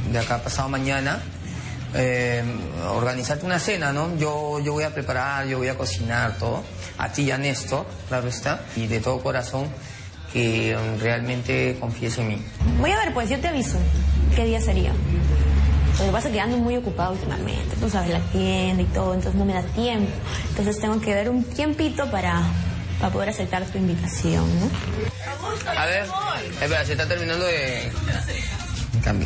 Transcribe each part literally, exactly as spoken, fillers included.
de acá pasado mañana, eh, organizarte una cena, ¿no? Yo, yo voy a preparar, yo voy a cocinar todo, a ti y a Néstor, claro está, y de todo corazón que realmente confíes en mí. Voy a ver, pues yo te aviso qué día sería. Lo que pasa es que ando muy ocupado últimamente, tú sabes, la tienda y todo, entonces no me da tiempo. Entonces tengo que ver un tiempito para, para poder aceptar tu invitación, ¿no? A ver, espera, se está terminando de... Cambio.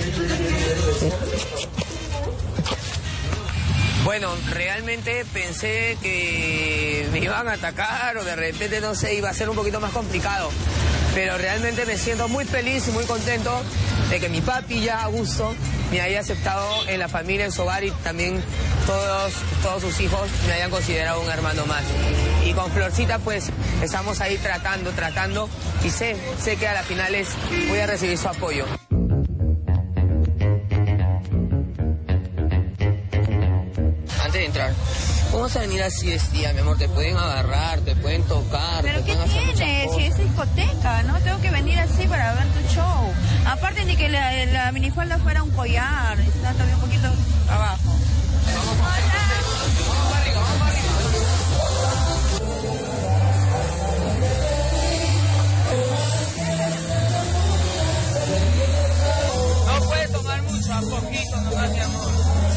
Bueno, realmente pensé que me iban a atacar o de repente, no sé, iba a ser un poquito más complicado. Pero realmente me siento muy feliz y muy contento de que mi papi ya, Augusto, me haya aceptado en la familia, en su hogar, y también todos, todos sus hijos me hayan considerado un hermano más. Y con Florcita, pues, estamos ahí tratando, tratando, y sé, sé que a las finales voy a recibir su apoyo. Antes de entrar, ¿cómo vas a venir así vestida, mi amor? Te pueden agarrar, te pueden tocar. ¿Pero te qué pueden hacer tiene? Si es discoteca, ¿no? Tengo que venir así para ver tu show. Aparte de que la, la minifalda fuera un collar, está todavía un poquito abajo. No puedes tomar mucho, a poquito nomás, mi amor.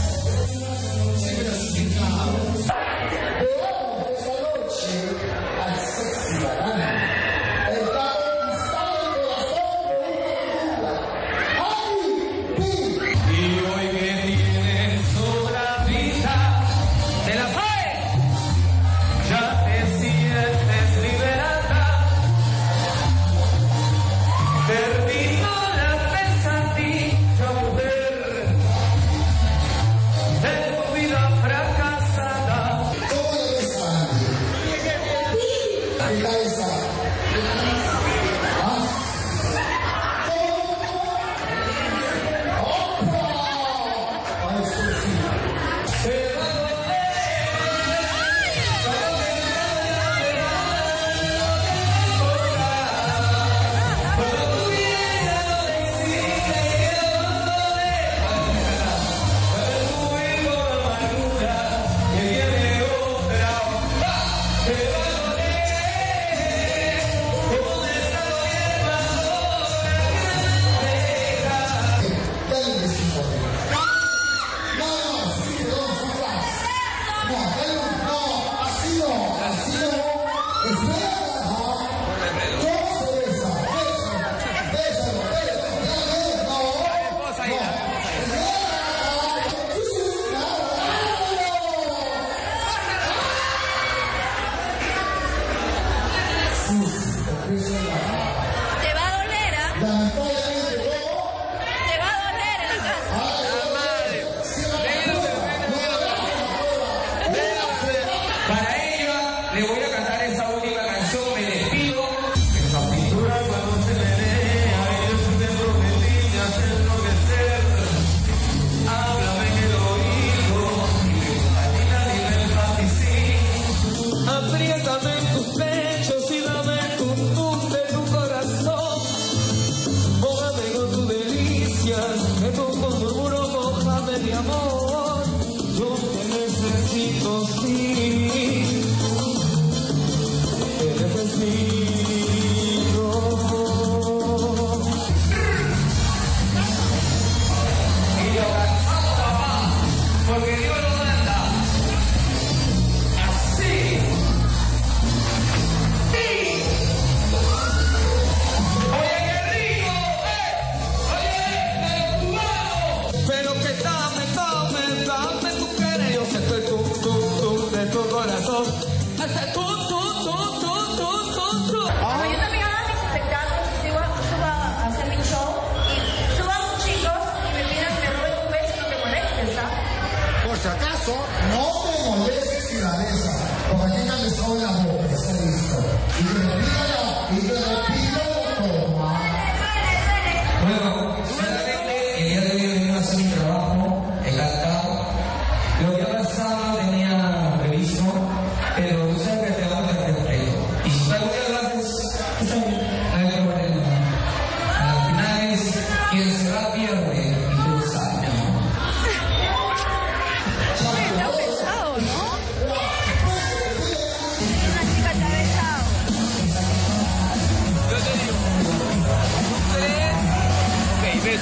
¿Te va a doler, ah? ¿Te va a doler en la casa? Para ella le voy a cantar esa única canción, Me Despido. Esa pintura cuando se menea, yo te prometí de hacer enloquecer. Háblame en el oído, y me fascina, apriétame en tus pechos y dame tu luz de tu corazón. Mójame con tus delicias, que con murmuro mójame de amor. Yo te necesito, sí, te necesito. Y yo cantamos, papá, porque Dios lo manda. Así. Sí. Oye, qué rico, eh. Oye, pero pero que dame, dame, dame tu querer. Yo sé que tú, tú, tú, de tu corazón. Hasta tú, tú, tú, tú, tú, tú, tú. Como yo también hago mis espectáculos, subo, subo a hacer mi show y subo a los chicos y me piden que me roben un beso y no te molestes, ¿sabes? Por si acaso, no te molestes si la besas, porque aquí me son las boca, está listo. Y te lo pido yo, y te lo pido toma. Bueno, solamente el día de hoy he venido a hacer mi trabajo, he cantado. Lo que ha pasado tenía previsto, pero tú sabes que te vamos a respeto.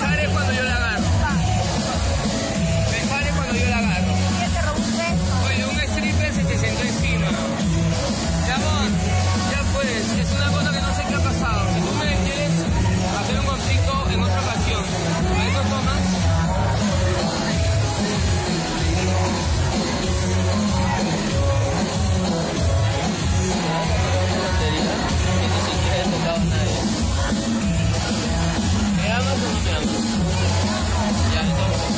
pare cuando yo la agarro. Me pare cuando yo la agarro. ¿Quién te robó un beso? Oye, un stripper se te sentó encima. Mi amor, ya pues, es una cosa que no sé qué ha pasado. Si tú me quieres hacer un conflicto en otra ocasión, ¿a eso tomas? ¿Me amas o no me amas? Ya, entonces.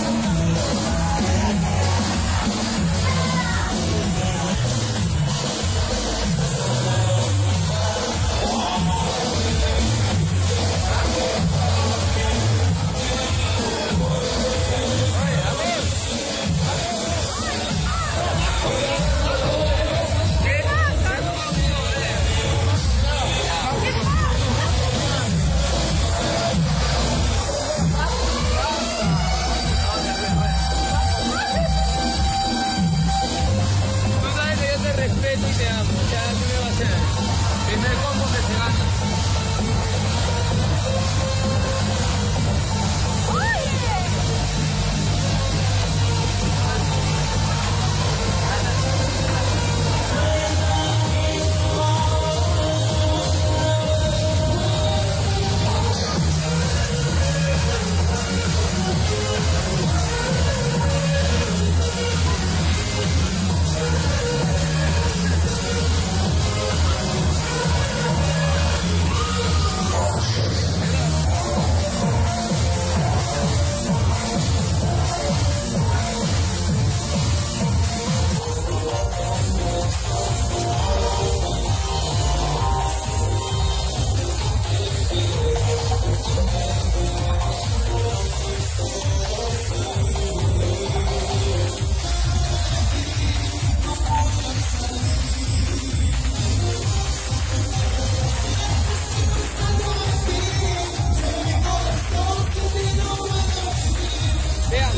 Tú sabes que yo te respeto y te amo. Ya, ¿qué me va a hacer? Primer combo que se gana. Vean.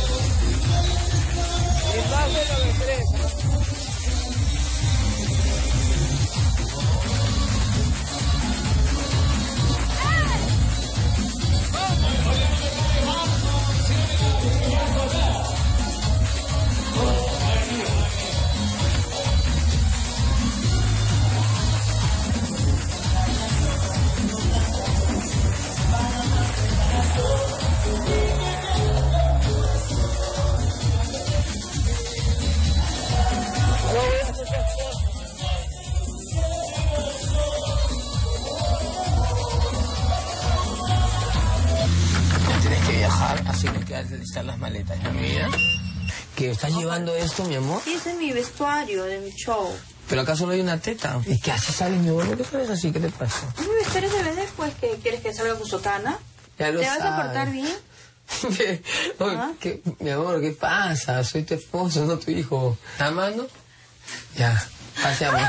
Y más de lo que crece. Tienes que viajar, así que quedas de listar las maletas, ¿no, mi vida? ¿Que estás llevando esto, mi amor? Sí, ese es mi vestuario de mi show. ¿Pero acaso no hay una teta? ¿Y qué así sales, mi amor? ¿Por qué sales así? ¿Qué te pasa? Mi vestuario de vez pues que quieres que salga con sotana. Ya lo ¿Te vas a sabes. portar bien? Oye, ¿Ah? ¿qué- mi amor, ¿qué pasa? Soy tu esposo, no tu hijo. ¿Estás amando? Ya, paseamos.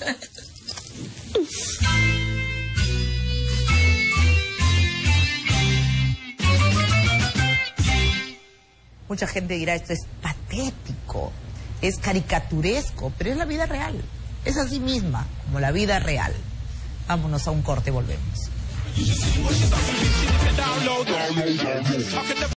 Mucha gente dirá, esto es patético, es caricaturesco, pero es la vida real. Es así misma, como la vida real. Vámonos a un corte, volvemos. I could never